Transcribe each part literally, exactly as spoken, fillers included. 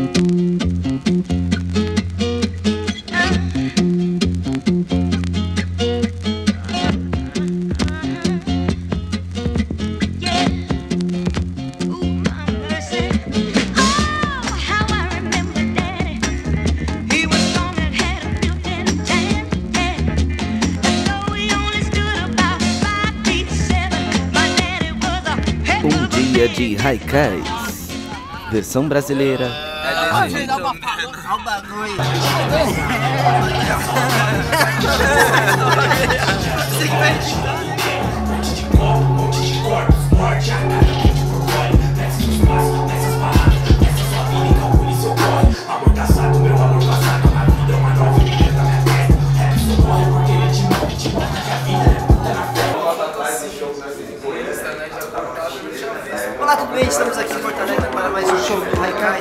De Haikais, versão brasileira. Olá, tudo bem? Estamos aqui em Porto Alegre para mais um show do Haikais.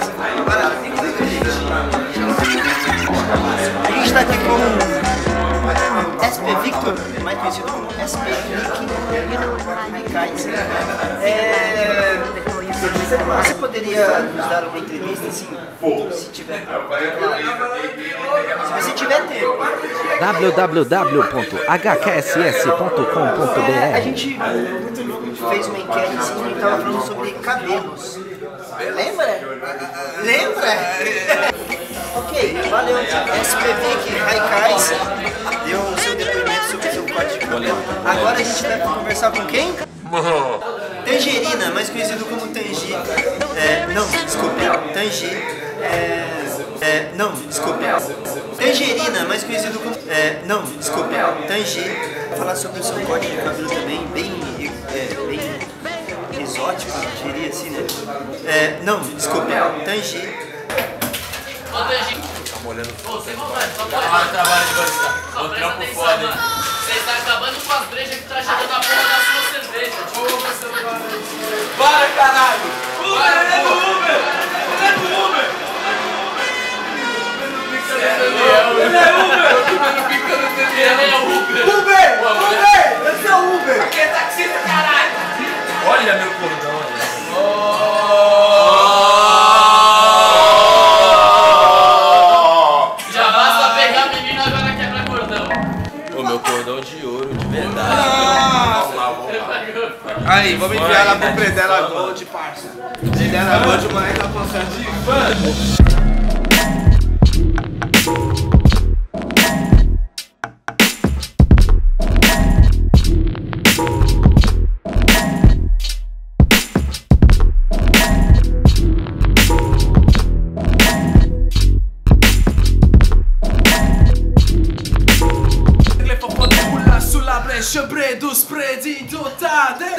A gente está aqui com o S P Victor, mais conhecido como S P Haikais. É... Você poderia nos dar uma entrevista assim? Se tiver. Se você tiver tempo. w w w ponto h k s s ponto com ponto b r. A gente fez uma enquete assim, e estava falando sobre cabelos. Lembra? Lembra? Ok, valeu. S P Vic Haikais deu o seu depoimento sobre o seu corte de cabelo. Agora a gente vai conversar com quem? Tangerina, mais conhecido como Tangi. É, não, desculpe, Tangi. É, é, não, desculpe. Tangerina, mais conhecido como. É, não, desculpe, Tangi. Vou falar sobre o seu corte de cabelo também, bem, é, bem exótico, eu diria assim, né? É, não, desculpe, Tangi. Ô, Tangi. Tá molhando. Ô, sem vontade, só pode. Ah, trabalho de você. Ô, trampo foda, hein? Você tá acabando com as brejas que tá chegando na porra da sua cerveja. Para, caralho! Uber, ele é do Uber! Ele é do Uber! Ele é Uber! Ele é Uber! Uber! Uber! Esse é o Uber! Aqui é taxista, caralho! Olha meu cordão, já basta pegar a menina, agora quebra cordão. O meu cordão de ouro, de verdade. Ah! Vamos lá, vamos lá. Aí, vamos enviar ela pro Predela Gold, parça. Predela Gold, o moleque tá passando de fã. Chambre dos preditotades.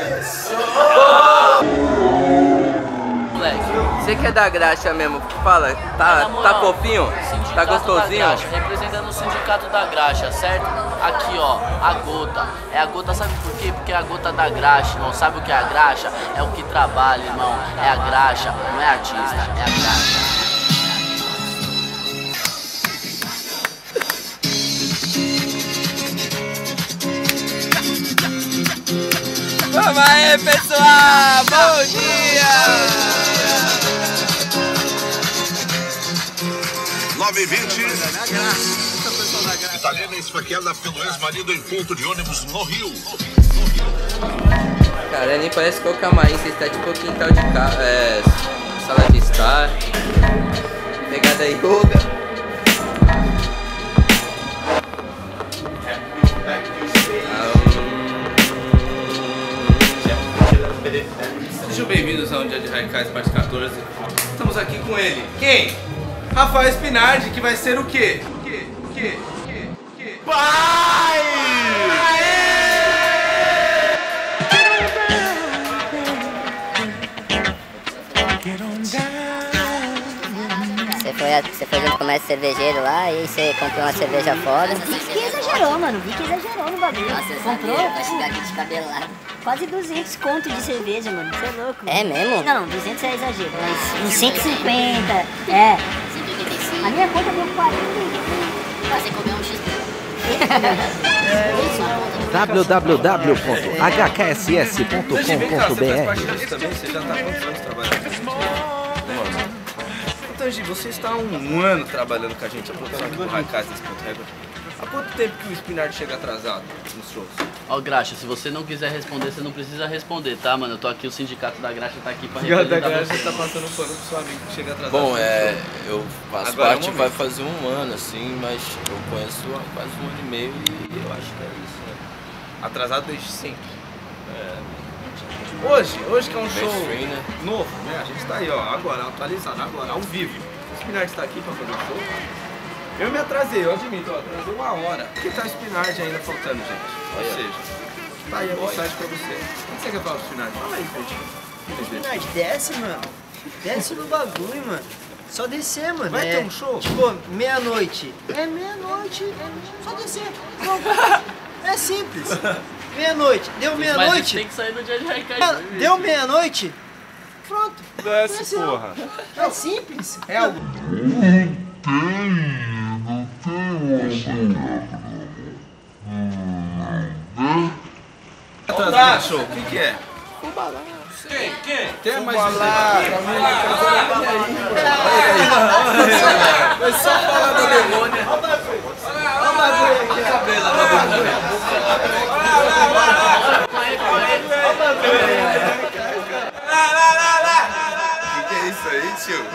Moleque, você que é da graxa mesmo, fala, tá, tá fofinho? Tá gostosinho? Da graxa, representando o sindicato da graxa, certo? Aqui ó, a gota. É a gota, sabe por quê? Porque é a gota da graxa, irmão. Sabe o que é a graxa? É o que trabalha, irmão. É a graxa, não é artista, é a graxa. Vamos aí, pessoal! Bom dia! nove e vinte. Italiana esfaqueada pelo ex-marido em ponto de ônibus no Rio. Cara, nem parece que é o camarim, você está tipo quintal de carro, é, sala de estar, pegada yoga. Sejam bem-vindos ao Dia de Haikais, parte quatorze. Estamos aqui com ele. Quem? Rafael Spinardi, que vai ser o quê? O quê? O quê? O quê? O quê? Pai! Você foi, você foi no comércio cervejeiro lá e você comprou uma cerveja foda. Vi que exagerou, mano. Vi que exagerou no bagulho. Nossa, eu comprou? Sabia, vai chegar aqui descabelado. Quase duzentos conto de cerveja, mano. Você é louco. É mesmo? Não, duzentos é exagero, mas uns cento e cinquenta. É. cento e oitenta e cinco. A minha conta deu quarenta. Você comeu um X P. w w w ponto h k s s ponto com ponto b r. Você já tá há quantos anos trabalhando? Tangi, você está há um ano trabalhando com a gente, a produção aqui do Raikais nesse ponto recorde. Há quanto tempo que o Spinard chega atrasado nos shows? Ó, Graxa, se você não quiser responder, você não precisa responder, tá, mano? Eu tô aqui, o sindicato da Graxa tá aqui pra representar você. O sindicato da Graxa tá passando pano pro seu amigo que chega atrasado. Bom, é, eu faço Agora parte, é um vai fazer um ano, assim, mas eu conheço há quase um ano e meio e eu acho que é isso, né? Atrasado desde sempre. É. Hoje, hoje que é um show free, né? novo, né? A gente tá aí, ó, agora, atualizado, agora, ao vivo. O Spinard está aqui pra fazer o show. Eu me atrasei, eu admito, ó, atrasei uma hora. Porque tá o Spinard ainda faltando, gente. Ou Olha. seja, tá aí a mensagem pra você. O que você quer falar pro Spinard? Fala aí, Pedro. Spinard, desce, mano. Desce no bagulho, mano. Só descer, mano. Vai é, ter um show? Tipo, meia-noite. É meia-noite, é só descer. Pronto. É simples. Meia-noite. Deu meia-noite. Tem que sair no dia de Raikais. Deu meia-noite. Pronto. Desce, Desceu. porra. É simples. É algo. Atrasado show, o que que é? Quem? Quem? Tem mais lá. Foi só falar do demônio. Olha o bagulho. Olha o bagulho aqui. Cabelo, olha o bagulho. Lá, lá, lá, lá. O que é isso aí, tio?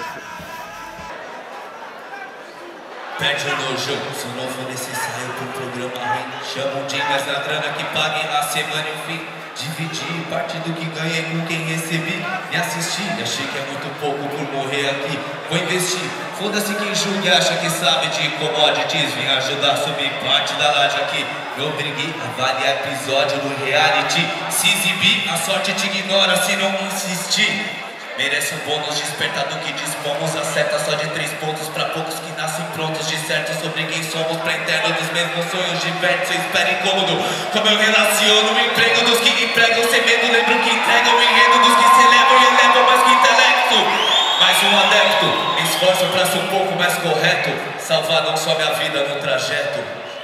Perde o nojo, se não for necessário pro programa ruim. Chama um Dingas na grana que paguem na semana e fim. Dividi parte do que ganhei com quem recebi. Me assisti, achei que é muito pouco por morrer aqui. Vou investir, foda-se quem julga e acha que sabe de commodities. Vim ajudar a subir parte da laje aqui. Me obriguei a avaliar episódio do reality. Se exibir, a sorte te ignora se não insistir. Merece um bônus despertado que dispomos. Acerta só de três pontos pra poucos que nascem prontos. De certo sobre quem somos pra interno dos mesmos sonhos. Diverte, cê espera incômodo. Como eu relaciono o emprego dos que empregam sem medo. Lembro que entregam o enredo dos que celebram e elevam mais que intelecto. Mais um adepto, me esforço pra ser um pouco mais correto. Salvar não só minha vida no trajeto.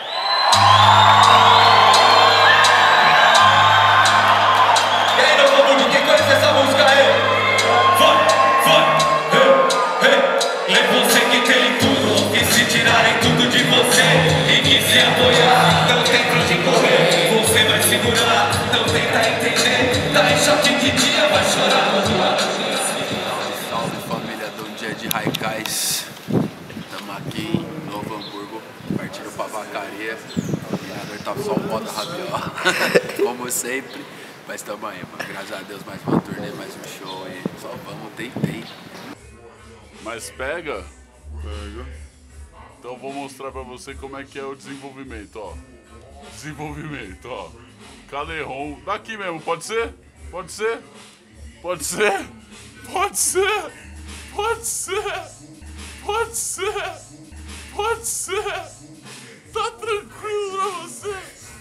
E aí, meu povo, quem conhece essa música aí? Vai, vai, hey, hey. É você que tem tudo. E se tirarem tudo de você e quiser apoiar, não tem pra onde correr. Você vai segurar, não tenta entender. Tá em choque de dia, vai chorar no lado. Salve família do Dia de Raikais. Estamos aqui em Novo Hamburgo, partindo pra vacaria. O mirador tá só um modo rabiola, como sempre. Mas tamo aí, mano. Graças a Deus, mais uma turnê, mais um show e só vamos, tentei. Mas pega? Pega. Então vou mostrar pra você como é que é o desenvolvimento, ó. Desenvolvimento, ó. Calerron. Daqui mesmo, pode ser? Pode ser? Pode ser? Pode ser? Pode ser? Pode ser? Pode ser? Tá tranquilo pra você?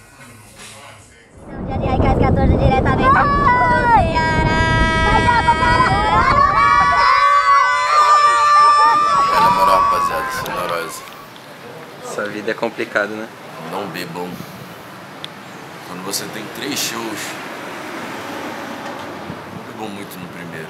Dia de Raikais quatorze diretamente do Ceará. Na moral, rapaziada, sonorosa. Essa vida é complicada, né? Não bebam. Quando você tem três shows, não bebam muito no primeiro.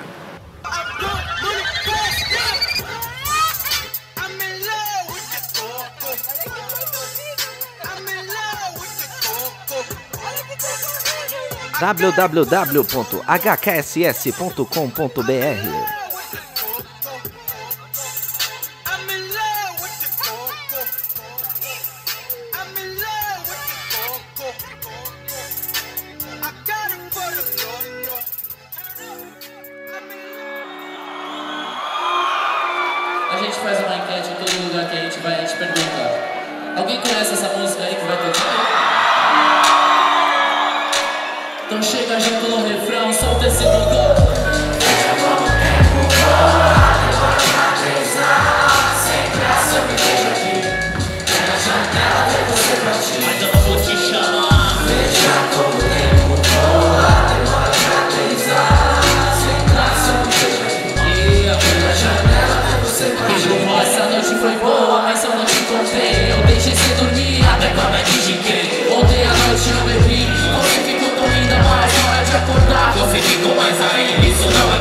w w w ponto h k s s ponto com ponto b r A gente faz uma enquete em todo lugar que a gente vai, a gente pergunta: alguém conhece essa música aí que vai tocar? Então chega junto no refrão, solta esse botão. Sem graça me vejo aqui. É na janela ver você partir. Mas eu não vou te chamar. Veja como o tempo voa. Demora pra atualizar. Sem graça me vejo aqui. É na janela ver você partir. Essa noite foi boa, mas eu não te contei. Eu deixei você dormir até com a mente de quem. Ontem à noite eu bebi. Você ficou dormindo, mas hora de acordar. Você ficou mais ainda, isso não é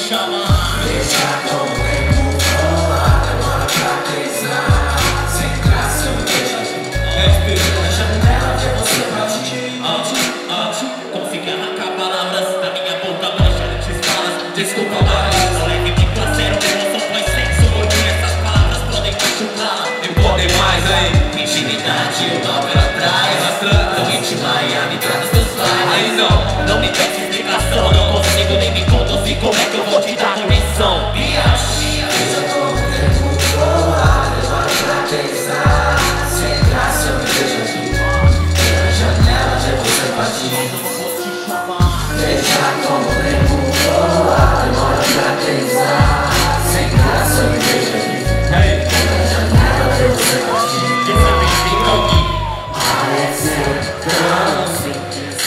chamar. Deixa com o tempo voar, demora pra pesar. Sem graça eu vejo. Respiro na janela, ver você partir. Ah, ah, consigo arrancar palavras da minha boca, manchando de falas. Desculpa, mas não leve de placer, emoção põe sexo. Hoje essas palavras podem machucar. Nem podem mais, aí. Intimidade, o mal pela trás. Arrastando, tão íntima e habitada dos teus pais. Aí não, não me peça explicação. Não consigo nem me conduzir, como é que eu vou te dar condição? Biachi. Deixa todo o tempo voar, demora pra pensar. Sem graça eu me vejo aqui. Na janela ver você partir. Deixa como o tempo voar, demora pra pensar. Sem graça eu me vejo aqui. Na janela ver você partir. Quem sabe fica aqui. Parecer tão simples.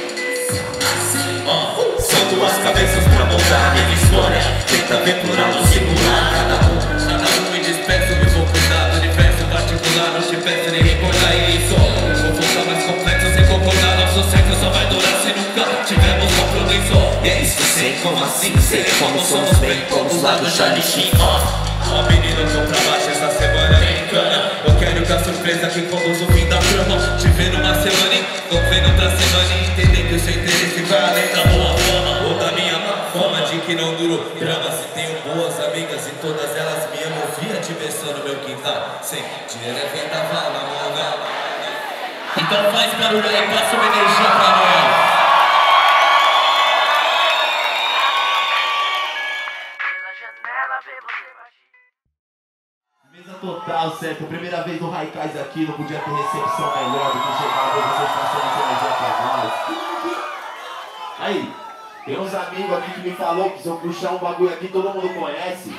Oh, são duas cabeças pra montar minha história. Tenta ver plural ou singular. Cada um, cada um me despeço, me vou cuidar do universo particular. Não te peço nem recordar isso. Vou voltar mais complexo sem concordar. Nosso sexo só vai durar se nunca tivermos compromisso. E é isso, sei como assim, sei como somos bem como lá do Charlie Sheen. Ó, oh, menino, eu tô pra baixo essa semana em cana. Eu quero que a surpresa que conduz o fim da trama. Te ver numa semana e tô vendo outra semana e entender que o seu interesse vai além da boa fama ou da minha má fama de que não durou drama. Se tenho boas amigas e todas elas me amam, via te versão no meu quintal. Sem dinheiro é vendaval na manga. Então faz barulho aí, passa uma energia pra nós. Mesa total, certo? Primeira vez no Haikais aqui, não podia ter recepção melhor do que chegar e vocês passando essa energia pra nós. Aí, tem uns amigos aqui que me falou que se eu puxar um bagulho aqui todo mundo conhece.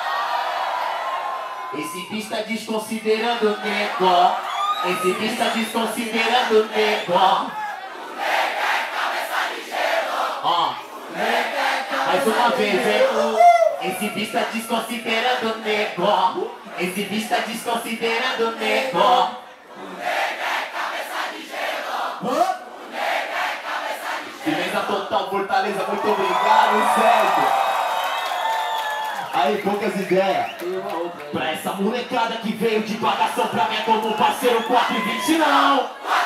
Esse bicho tá desconsiderando o nego. Esse bicho tá desconsiderando o nego. O nego é cabeça de gelo. Ó, mais uma vez, hein? Esse bicho tá desconsiderando o nego. Esse bicho tá desconsiderando o nego. O nego é cabeça de gelo. O nego é cabeça de gelo. Firmeza total, Fortaleza, muito obrigado, certo? Aí, poucas ideias. Pra essa molecada que veio de bagação pra mim como parceiro quatro e vinte não.